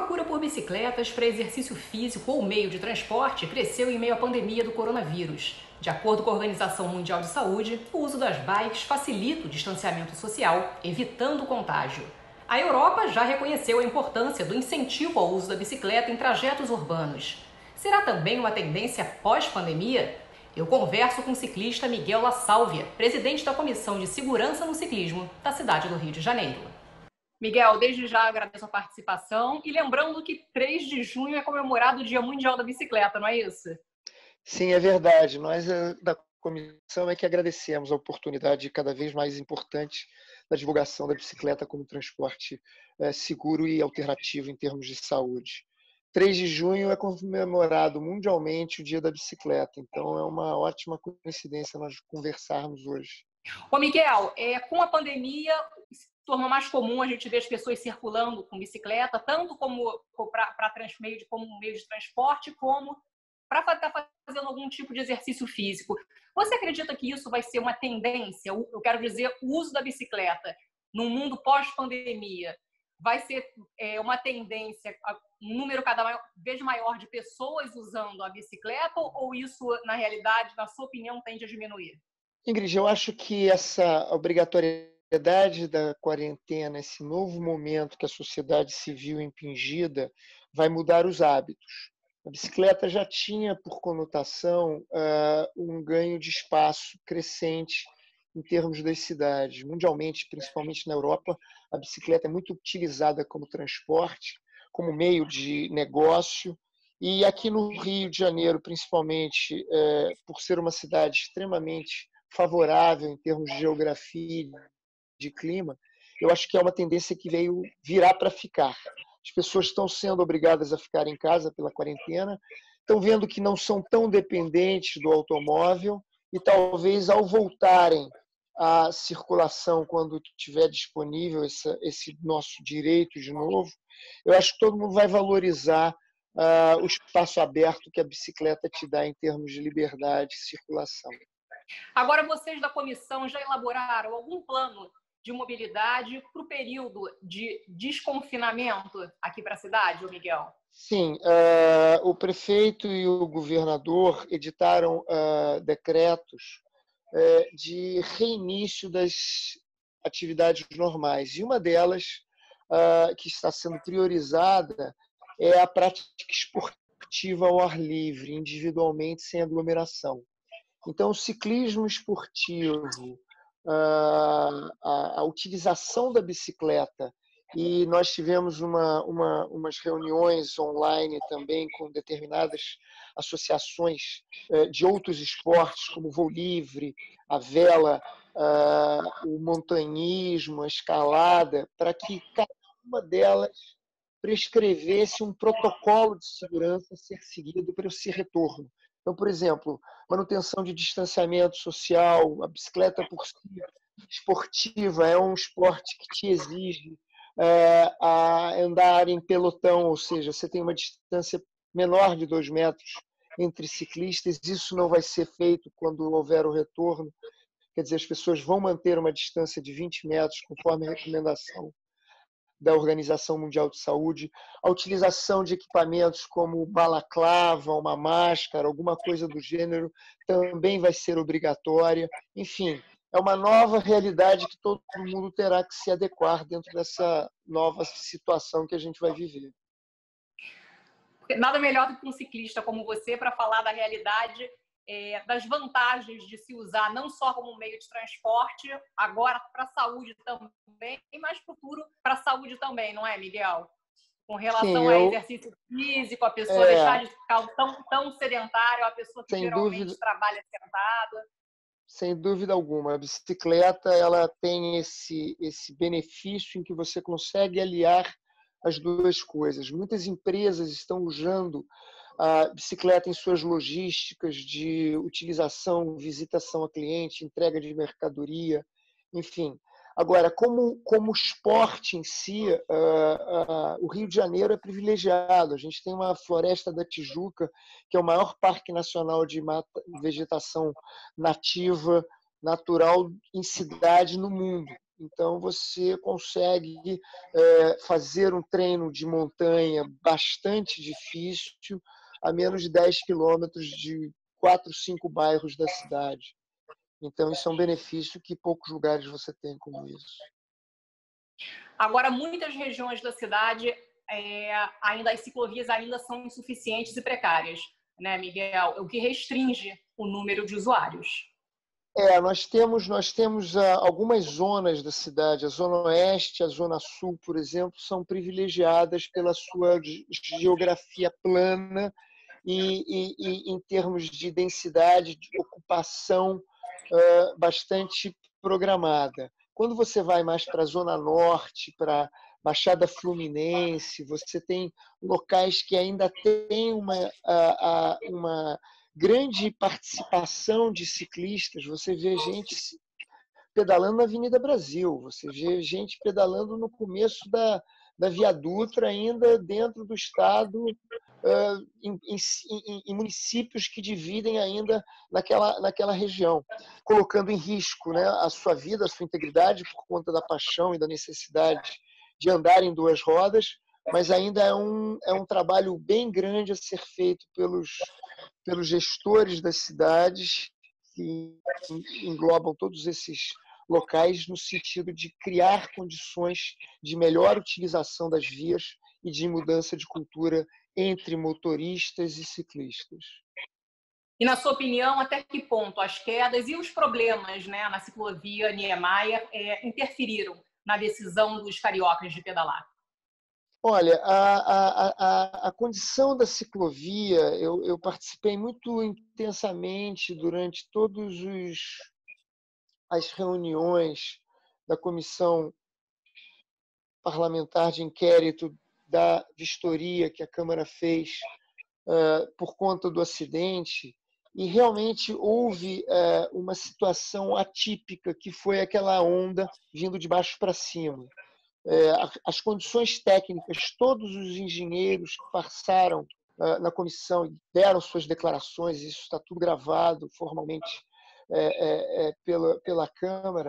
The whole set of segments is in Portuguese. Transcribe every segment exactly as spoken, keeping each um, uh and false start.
procura por bicicletas para exercício físico ou meio de transporte cresceu em meio à pandemia do coronavírus. De acordo com a Organização Mundial de Saúde, o uso das bikes facilita o distanciamento social, evitando o contágio. A Europa já reconheceu a importância do incentivo ao uso da bicicleta em trajetos urbanos. Será também uma tendência pós-pandemia? Eu converso com o ciclista Miguel La Sálvia, presidente da Comissão de Segurança no Ciclismo da cidade do Rio de Janeiro. Miguel, desde já agradeço a participação e lembrando que três de junho é comemorado o Dia Mundial da Bicicleta, não é isso? Sim, é verdade. Nós da comissão é que agradecemos a oportunidade cada vez mais importante da divulgação da bicicleta como transporte é, seguro e alternativo em termos de saúde. três de junho é comemorado mundialmente o Dia da Bicicleta, então é uma ótima coincidência nós conversarmos hoje. Ô Miguel, é, com a pandemia se tornou mais comum a gente ver as pessoas circulando com bicicleta, tanto como para meio de, como meio de transporte, como para estar tá fazendo algum tipo de exercício físico. Você acredita que isso vai ser uma tendência? Eu quero dizer, o uso da bicicleta no mundo pós-pandemia vai ser é, uma tendência, um número cada vez maior de pessoas usando a bicicleta, ou isso, na realidade, na sua opinião, tende a diminuir? Ingrid, eu acho que essa obrigatoriedade da quarentena, esse novo momento que a sociedade se viu impingida, vai mudar os hábitos. A bicicleta já tinha, por conotação, uh, um ganho de espaço crescente em termos das cidades. Mundialmente, principalmente na Europa, a bicicleta é muito utilizada como transporte, como meio de negócio. E aqui no Rio de Janeiro, principalmente, uh, por ser uma cidade extremamente favorável em termos de geografia, de clima, eu acho que é uma tendência que veio virar para ficar. As pessoas estão sendo obrigadas a ficar em casa pela quarentena, estão vendo que não são tão dependentes do automóvel e talvez ao voltarem à circulação, quando estiver disponível esse, esse nosso direito de novo, eu acho que todo mundo vai valorizar uh, o espaço aberto que a bicicleta te dá em termos de liberdade e circulação. Agora, vocês da comissão já elaboraram algum plano de mobilidade para o período de desconfinamento aqui para a cidade, Miguel? Sim, uh, o prefeito e o governador editaram uh, decretos uh, de reinício das atividades normais. E uma delas, uh, que está sendo priorizada, é a prática esportiva ao ar livre, individualmente, sem aglomeração. Então, o ciclismo esportivo, a, a, a utilização da bicicleta, e nós tivemos uma, uma, umas reuniões online também com determinadas associações de outros esportes, como o voo livre, a vela, o montanhismo, a escalada, para que cada uma delas prescrevesse um protocolo de segurança a ser seguido para esse retorno. Então, por exemplo, manutenção de distanciamento social, a bicicleta por si esportiva é um esporte que te exige é, a andar em pelotão, ou seja, você tem uma distância menor de dois metros entre ciclistas, isso não vai ser feito quando houver o retorno, quer dizer, as pessoas vão manter uma distância de vinte metros, conforme a recomendação da Organização Mundial de Saúde, a utilização de equipamentos como balaclava, uma máscara, alguma coisa do gênero, também vai ser obrigatória. Enfim, é uma nova realidade que todo mundo terá que se adequar dentro dessa nova situação que a gente vai viver. Nada melhor do que um ciclista como você para falar da realidade, é, das vantagens de se usar não só como meio de transporte, agora para a saúde também, mas para o futuro para a saúde também, não é, Miguel? Com relação Sim, a eu, exercício físico, a pessoa é, deixar de ficar tão, tão sedentária, a pessoa que sem geralmente dúvida, trabalha sentada. sem dúvida alguma. A bicicleta ela tem esse, esse benefício em que você consegue aliar as duas coisas. Muitas empresas estão usando a bicicleta em suas logísticas de utilização, visitação a cliente, entrega de mercadoria, enfim. Agora, como, como esporte em si, uh, uh, o Rio de Janeiro é privilegiado. A gente tem uma Floresta da Tijuca, que é o maior parque nacional de mata, vegetação nativa, natural em cidade no mundo. Então, você consegue é, fazer um treino de montanha bastante difícil a menos de dez quilômetros de quatro, cinco bairros da cidade. Então, isso é um benefício que poucos lugares você tem como isso. Agora, muitas regiões da cidade, é, ainda as ciclovias ainda são insuficientes e precárias, né, Miguel? O que restringe o número de usuários. É, nós temos, nós temos uh, algumas zonas da cidade. A Zona Oeste, a Zona Sul, por exemplo, são privilegiadas pela sua geografia plana e, e, e em termos de densidade, de ocupação uh, bastante programada. Quando você vai mais para a Zona Norte, para Baixada Fluminense, você tem locais que ainda têm uma, a, a, uma grande participação de ciclistas. Você vê gente pedalando na Avenida Brasil, você vê gente pedalando no começo da, da Via Dutra, ainda dentro do estado, uh, em, em, em municípios que dividem ainda naquela, naquela região, colocando em risco, né, a sua vida, a sua integridade, por conta da paixão e da necessidade de andar em duas rodas, mas ainda é um, é um trabalho bem grande a ser feito pelos, pelos gestores das cidades, que englobam todos esses locais, no sentido de criar condições de melhor utilização das vias e de mudança de cultura entre motoristas e ciclistas. E, na sua opinião, até que ponto as quedas e os problemas, né, na ciclovia Niemeyer é, interferiram na decisão dos cariocas de pedalar? Olha, a, a, a, a condição da ciclovia, eu, eu participei muito intensamente durante todos os as reuniões da comissão parlamentar de inquérito da vistoria que a Câmara fez uh, por conta do acidente, e realmente houve uh, uma situação atípica, que foi aquela onda vindo de baixo para cima. Uh, as condições técnicas, todos os engenheiros que passaram uh, na comissão deram suas declarações, isso está tudo gravado formalmente É, é, é, pela, pela Câmara,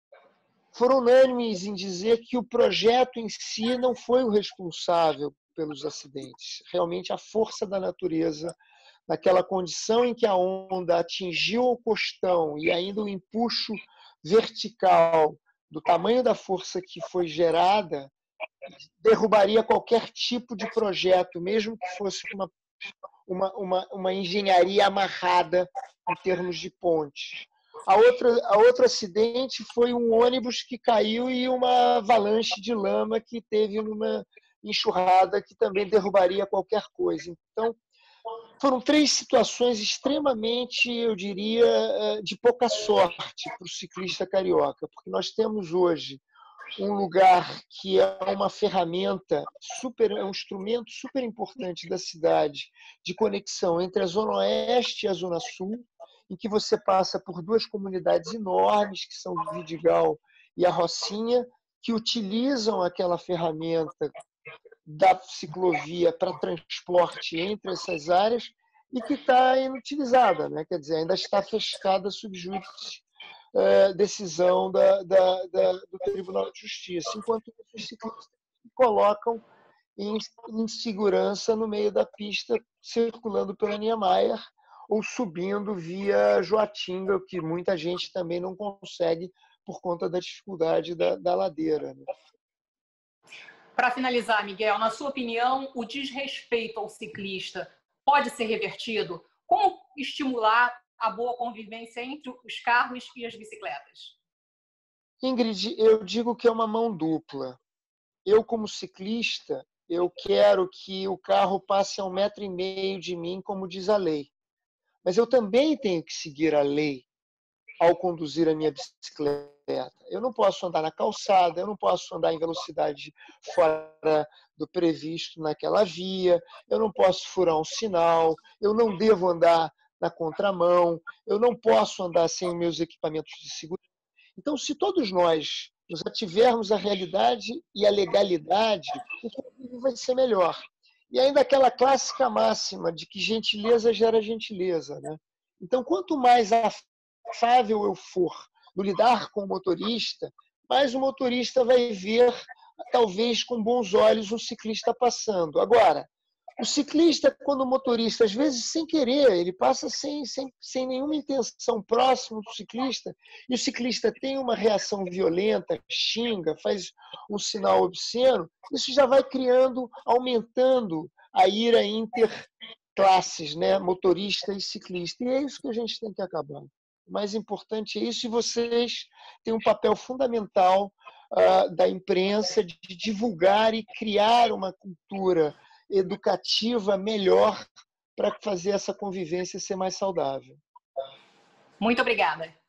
foram unânimes em dizer que o projeto em si não foi o responsável pelos acidentes. Realmente, a força da natureza, naquela condição em que a onda atingiu o costão e ainda o empuxo vertical do tamanho da força que foi gerada, derrubaria qualquer tipo de projeto, mesmo que fosse uma, uma, uma, uma engenharia amarrada em termos de ponte. A outra, a outro acidente foi um ônibus que caiu e uma avalanche de lama que teve uma enxurrada que também derrubaria qualquer coisa. Então, foram três situações extremamente, eu diria, de pouca sorte para o ciclista carioca, porque nós temos hoje um lugar que é uma ferramenta, super, é um instrumento super importante da cidade de conexão entre a Zona Oeste e a Zona Sul, em que você passa por duas comunidades enormes, que são o Vidigal e a Rocinha, que utilizam aquela ferramenta da ciclovia para transporte entre essas áreas e que está inutilizada, né? Quer dizer, ainda está fechada sub judice, é, decisão da, da, da, do Tribunal de Justiça, enquanto os ciclistas colocam em insegurança no meio da pista, circulando pela Niemeyer ou subindo via Joatinga, o que muita gente também não consegue por conta da dificuldade da, da ladeira. Né? Para finalizar, Miguel, na sua opinião, o desrespeito ao ciclista pode ser revertido? Como estimular a boa convivência entre os carros e as bicicletas? Ingrid, eu digo que é uma mão dupla. Eu, como ciclista, eu quero que o carro passe a um metro e meio de mim, como diz a lei. Mas eu também tenho que seguir a lei ao conduzir a minha bicicleta. Eu não posso andar na calçada, eu não posso andar em velocidade fora do previsto naquela via, eu não posso furar um sinal, eu não devo andar na contramão, eu não posso andar sem meus equipamentos de segurança. Então, se todos nós nos ativermos à realidade e à legalidade, o convívio vai ser melhor. E ainda aquela clássica máxima de que gentileza gera gentileza. Né? Então, quanto mais afável eu for no lidar com o motorista, mais o motorista vai ver, talvez com bons olhos, um ciclista passando. Agora, o ciclista, quando o motorista, às vezes sem querer, ele passa sem, sem, sem nenhuma intenção próximo do ciclista, e o ciclista tem uma reação violenta, xinga, faz um sinal obsceno, isso já vai criando, aumentando a ira interclasses, né? Motorista e ciclista. E é isso que a gente tem que acabar. O mais importante é isso, e vocês têm um papel fundamental uh, da imprensa de divulgar e criar uma cultura educativa melhor para fazer essa convivência ser mais saudável. Muito obrigada.